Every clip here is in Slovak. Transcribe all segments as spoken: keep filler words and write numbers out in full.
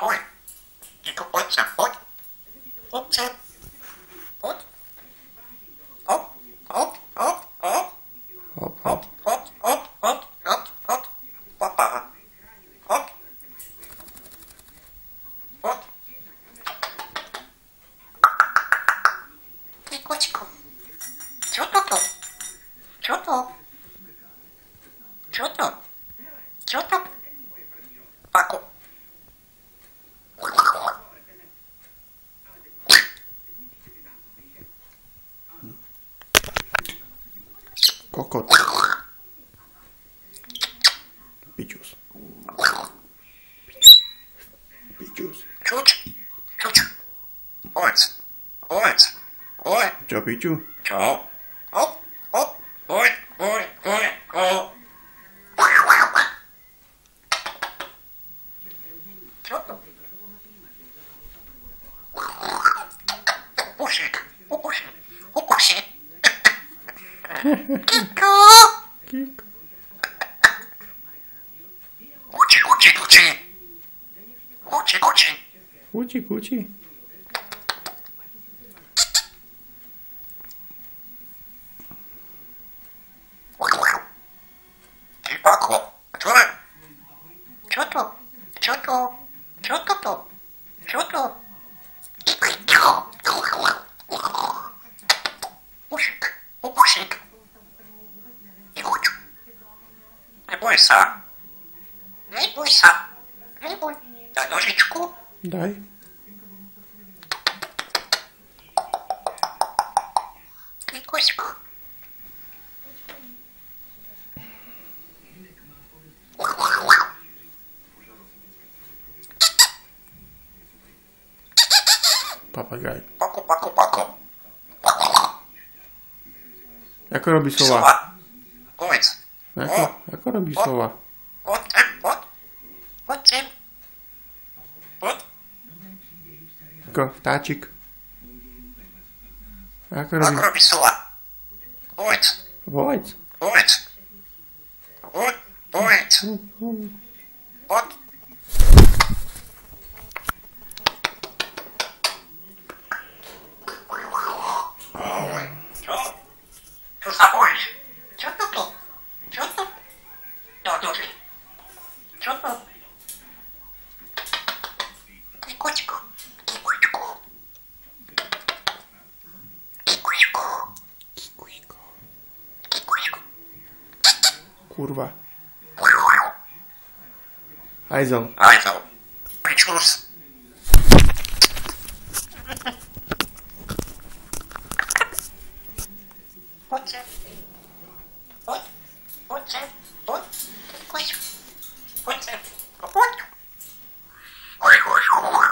ahoj. Jako pojď sem, pojď. Pojď sem. Pojď. Hop, hop, hop, hop. Hop, Hop, hop, hop, hop, hop, hop. Papa. Hop. Hop. Ty kočko. Co to to? Co to? Co to? Co to? Paku. Kokot. Pičus. Pičus. Čuč. Čuč. Povedz. Povedz. Oj. Čo, piču? Čo? Hop, hop. Oj, oj, oj, oj. Čo to? Pupušek. Pupušek. Pupušek. Kiko. Kiko. Kuči, kuči, kuči. Kuči, kuči. Kuči, kuči. Ty Pako, čo je? Čo to? Čo to? Čo to to? Čo to? Pušik, pupušik. Juč. Neboj sa. Neboj sa. Neboj. Daj nožičku. Daj. Ty kočko. Papagaj. Pako, pako, pako. Ako robí sova? Sova. Povedz. Ako, ako robí sova? Poď sem, poď. Poď sem. Poď. Ako vtáčik. Ako Ako robí? robí sova? Povedz. Vojc. Povedz. Poď, povedz. Poď. Čo? Čo sa bojíš? Čo to to? Čo to? No, dobre. Čo to? Ty kočko. Ty kočko. Ty kočko. Kikuško. Ty kočko. Kurva. Hajzel. Hajzel. Pričus. Poď sem. Poď. Poď sem. Poď. Ty kočko. Poď sem. Poď. Oj, oj, oj.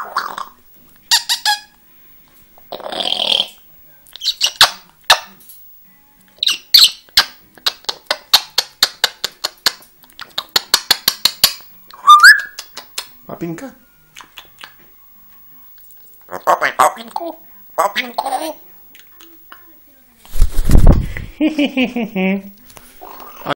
Papinka? Papaj papinku. Papinku. Hehehehe.